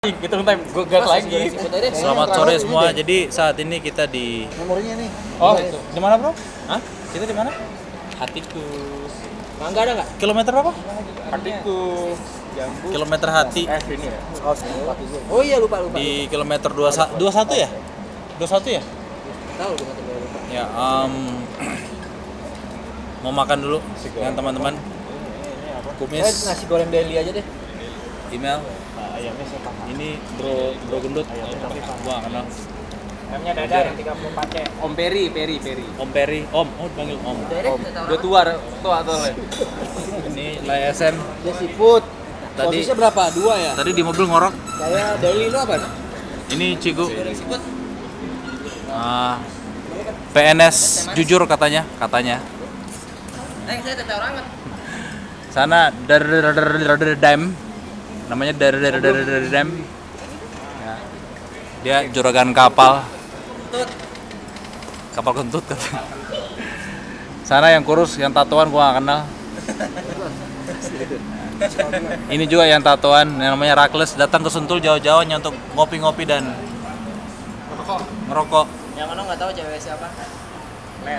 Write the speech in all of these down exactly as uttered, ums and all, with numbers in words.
Hitung time, gue gas lagi. Selamat sore semua. Jadi saat ini kita di Memorinya nih. Oh, itu. di mana, Bro? Hah? Kita di mana? Hatiku. Mangga ada nggak? Kilometer berapa? Hatiku. Jambu. Kilometer hati Eh, sini ya. Oh iya lupa lupa. di kilometer dua puluh satu ya? dua puluh satu ya? Tahu lupa lupa. lupa. Ya, um, mau makan dulu dengan teman-teman. Eh, Kumis, nasi goreng deli aja deh. email. Ayamnya saya paham. Ini bro bro gendut. Gua nggak kenal. Ayamnya dada yang tiga puluh empat C. Om Peri, Peri, Peri. Om Peri, Om. Oh, dipanggil Om. Om. Udah tua, tua tuh. Ini Layasen. Dia seafood. Tadi- Posisinya berapa? Dua ya? Tadi di mobil ngorok. Saya deli lu apa? Ini Cigu. Seafood. Ah, P N S jujur katanya, katanya. Eh, saya tetap orang. Sana dar dar dar dar dar dam. Namanya dar dar dar dar dam. Ya. Dia juragan kapal. Tut. Kapal kentut katanya. Sana yang kurus, yang tatoan gua gak kenal. Ini juga yang tatoan, yang namanya Rakles, datang ke Sentul jauh-jauh hanya untuk ngopi-ngopi dan ngerokok. Yang mana nggak tahu cewek siapa? Ler.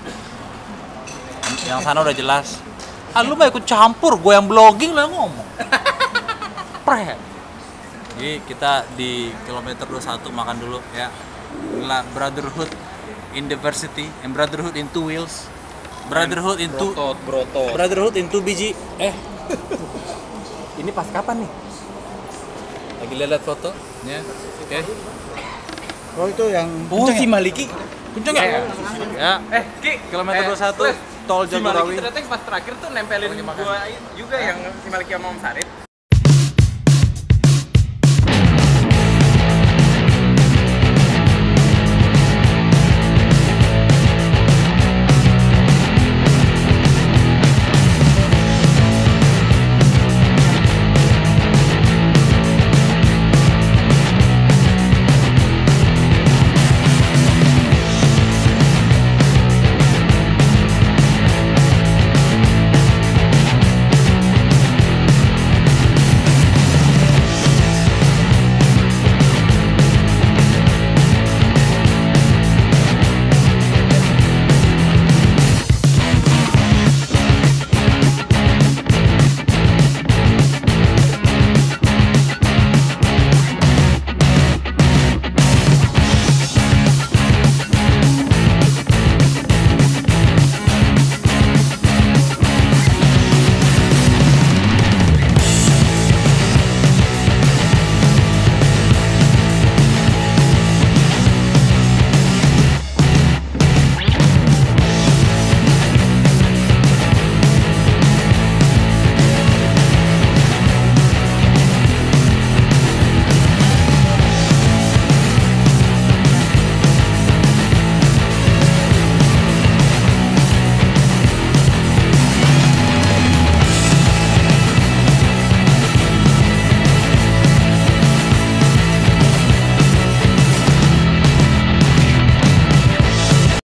Yang sana udah jelas. Ah, lu mah ikut campur, gue yang blogging lah ngomong. Pre. Jadi kita di kilometer dua puluh satu makan dulu ya. Inilah brotherhood in diversity and brotherhood in two wheels. Brotherhood in two Brotot, brotot. brotherhood in two biji. Eh, Ini pas kapan nih? lagi lihat foto ya. Oke. Oh itu yang Oh, si Maliki. Kuncang ya? Ya. Eh, Ki, Kilometer eh, dua puluh satu Lev, tol si Maliki Jagorawi. ternyata pas terakhir tuh nempelin gua juga yang si Maliki sama Om Sarit.